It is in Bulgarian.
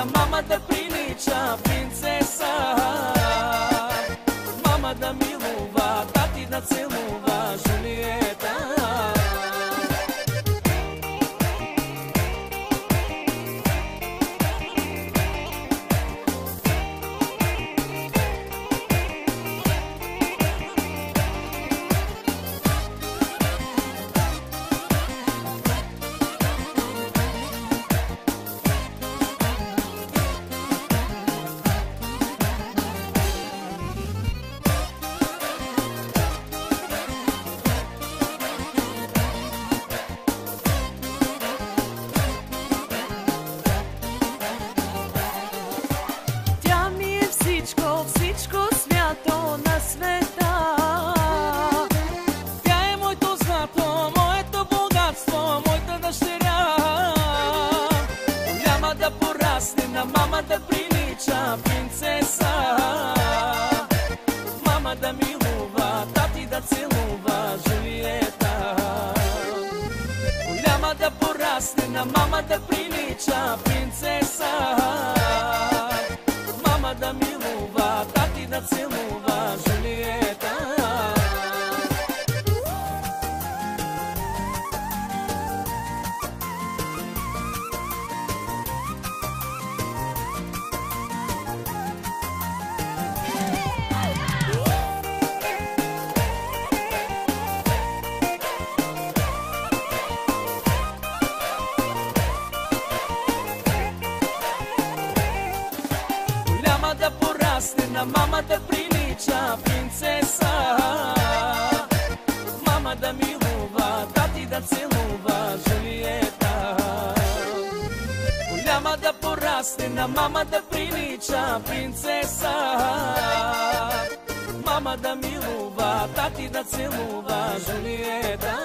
na mama da priliča princesa. Mama da miluva, tati da celuva, Julijeta. Всичко свято на света. Тя е моето злато, моето богатство, моята дъщеря. Голяма да порасне, на мама да прилича принцеса. Мама да милува, тати да целува, Жулиета. Голяма да порасне, на мама да прилича принцеса. Мама да милува, тати да целува, Жулиета. Голяма да порасне, на мама да прилича принцеса. Мама да милува, тати да целува, Жулиета. Голяма да порасне, на мама да прилича принцеса. Мама да милува, тати да целува, Жулиета.